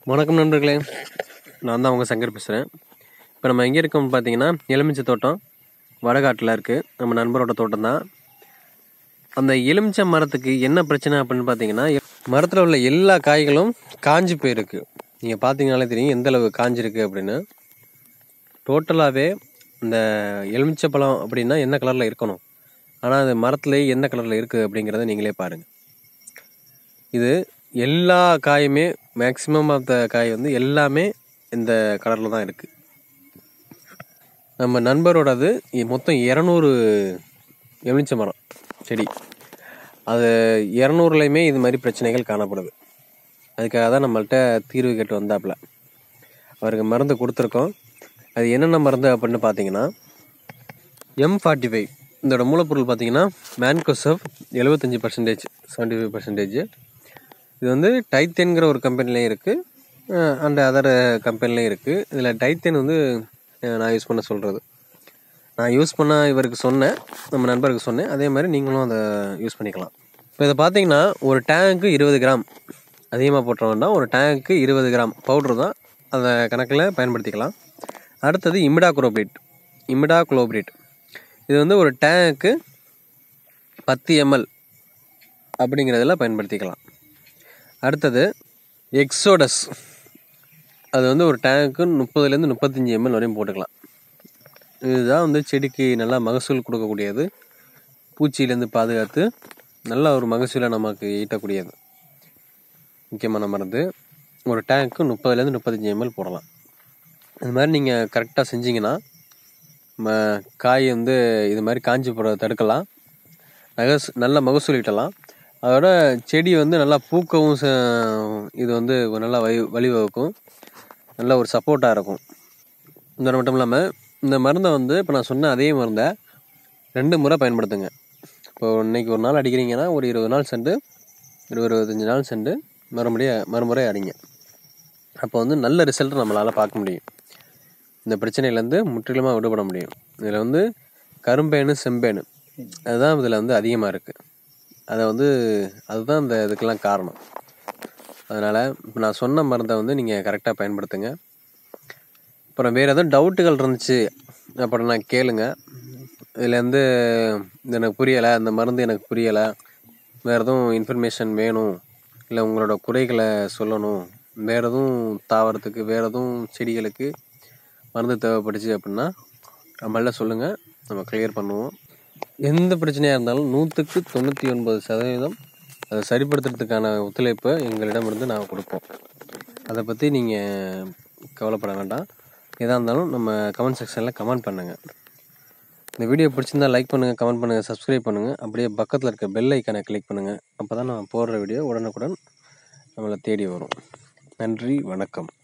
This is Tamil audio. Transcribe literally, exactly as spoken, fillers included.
வணக்கம் நண்பர்களே, நான் தான் உங்கள் சங்கர் பேசுகிறேன். இப்போ நம்ம எங்கே இருக்கோம்னு பார்த்தீங்கன்னா, எலுமிச்சை தோட்டம் வடகாட்டில் இருக்குது. நம்ம நண்பரோட தோட்டம் தான். அந்த எலுமிச்சை மரத்துக்கு என்ன பிரச்சனை அப்படின்னு பார்த்தீங்கன்னா, மரத்தில் உள்ள எல்லா காய்களும் காஞ்சி போயிருக்கு. நீங்கள் பார்த்தீங்கனாலே தெரியும் எந்த அளவு காஞ்சிருக்கு அப்படின்னு. டோட்டலாகவே இந்த எலுமிச்சை பழம் அப்படின்னா என்ன கலரில் இருக்கணும், ஆனால் அது மரத்துலேயே எந்த கலரில் இருக்குது அப்படிங்கிறத நீங்களே பாருங்கள். இது எல்லா காயுமே மேக்ஸிமம் ஆஃப் த காய் வந்து எல்லாமே இந்த கலரில் தான் இருக்குது. நம்ம நண்பரோடது மொத்தம் இரநூறு எலுமிச்சை மரம் செடி. அது இரநூறுலையுமே இது மாதிரி பிரச்சனைகள் காணப்படுது. அதுக்காக தான் நம்மள்கிட்ட தீர்வு கேட்டு வந்தாப்புல. அவருக்கு மருந்து கொடுத்துருக்கோம். அது என்னென்ன மருந்து அப்படின்னு பார்த்தீங்கன்னா, எம் ஃபார்ட்டி ஃபைவ் இதோட மூலப்பொருள் பார்த்தீங்கன்னா மேன்கோசப் எழுபத்தஞ்சி பர்சன்டேஜ் செவன்ட்டி ஃபைவ் பர்சன்டேஜ். இது வந்து டைத்தேன்கிற ஒரு கம்பெனிலையும் இருக்குது, அண்ட் அதர் கம்பெனிலையும் இருக்குது. இதில் டைத்தேன் வந்து நான் யூஸ் பண்ண சொல்கிறது. நான் யூஸ் பண்ண இவருக்கு சொன்னேன், நம்ம நண்பருக்கு சொன்னேன். அதே மாதிரி நீங்களும் அதை யூஸ் பண்ணிக்கலாம். இப்போ இதை பார்த்தீங்கன்னா ஒரு டேங்க்கு இருபது கிராம் அதிகமாக போட்ட வேண்டாம். ஒரு டேங்க்கு இருபது கிராம் பவுட்ரு தான், அதை கணக்கில் பயன்படுத்திக்கலாம். அடுத்தது இமிடாக்ளோபிரேட் இமிடாக்ளோபிரேட் இது வந்து ஒரு டேங்க்கு பத்து எம்எல் அப்படிங்கிறதுல பயன்படுத்திக்கலாம். அடுத்தது எக்ஸோடஸ், அது வந்து ஒரு டேங்க்கு முப்பதுலேருந்து முப்பத்தஞ்சி எம்எல் வரையும் போட்டுக்கலாம். இதுதான் வந்து செடிக்கு நல்லா மகசூல் கொடுக்கக்கூடியது, பூச்சியிலேருந்து பாதுகாத்து நல்ல ஒரு மகசூலை நமக்கு ஈட்டக்கூடியது முக்கியமான மருந்து. ஒரு டேங்க்கு முப்பதுலேருந்து முப்பத்தஞ்சி எம்எல் போடலாம். இது மாதிரி நீங்கள் கரெக்டாக செஞ்சிங்கன்னா ம காய் வந்து இது மாதிரி காஞ்சி போடுறத தடுக்கலாம், மகசூ நல்ல மகசூல் ஈட்டலாம். அதோட செடி வந்து நல்லா பூக்கவும் இது வந்து நல்லா வழி வழிவகுக்கும், நல்ல ஒரு சப்போர்ட்டாக இருக்கும். இந்த மட்டும் இல்லாமல் இந்த மருந்தை வந்து இப்போ நான் சொன்ன அதே மருந்தை ரெண்டு முறை பயன்படுத்துங்க. இப்போ இன்றைக்கி ஒரு நாள் அடிக்கிறீங்கன்னா ஒரு இருபது நாள் சென்று இருபது இருபத்தஞ்சி நாள் சென்று மறுபடியும் மறுமுறை அடிங்க. அப்போ வந்து நல்ல ரிசல்ட் நம்மளால் பார்க்க முடியும். இந்த பிரச்சனையிலேருந்து முற்றிலுமாக விடுபட முடியும். இதில் வந்து கரும்பேனு செம்பேனு அதுதான் இதில் வந்து அதிகமாக இருக்குது. அதை வந்து அதுதான் இந்த இதுக்கெல்லாம் காரணம். அதனால் இப்போ நான் சொன்ன மருந்தை வந்து நீங்கள் கரெக்டாக பயன்படுத்துங்க. அப்புறம் வேறு எதுவும் டவுட்டுகள் இருந்துச்சு அப்புறம் நான் கேளுங்க. இதில் வந்து இது எனக்கு புரியலை, இந்த மருந்து எனக்கு புரியலை, வேறு எதுவும் இன்ஃபர்மேஷன் வேணும், இல்லை உங்களோட குறைகளை சொல்லணும், வேறு எதுவும் தாவரத்துக்கு வேறு எதுவும் செடிகளுக்கு மருந்து தேவைப்பட்டுச்சு அப்படின்னா நம்மள்ட்ட சொல்லுங்கள், நம்ம கிளியர் பண்ணுவோம். எந்த பிரச்சனையாக இருந்தாலும் நூற்றுக்கு தொண்ணூற்றி ஒன்பது சதவீதம் அதை சரிப்படுத்துறதுக்கான ஒத்துழைப்பை எங்களிடமிருந்து நாங்கள் கொடுப்போம். அதை பற்றி நீங்கள் கவலைப்பட வேண்டாம். எதாக இருந்தாலும் நம்ம கமெண்ட் செக்ஷனில் கமெண்ட் பண்ணுங்கள். இந்த வீடியோ பிடிச்சிருந்தால் லைக் பண்ணுங்கள், கமெண்ட் பண்ணுங்கள், சப்ஸ்கிரைப் பண்ணுங்கள். அப்படியே பக்கத்தில் இருக்க பெல் ஐக்கானை கிளிக் பண்ணுங்கள். அப்போ தான் நம்ம போடுற வீடியோ உடனுக்குடன் நம்மளை தேடி வரும். நன்றி, வணக்கம்.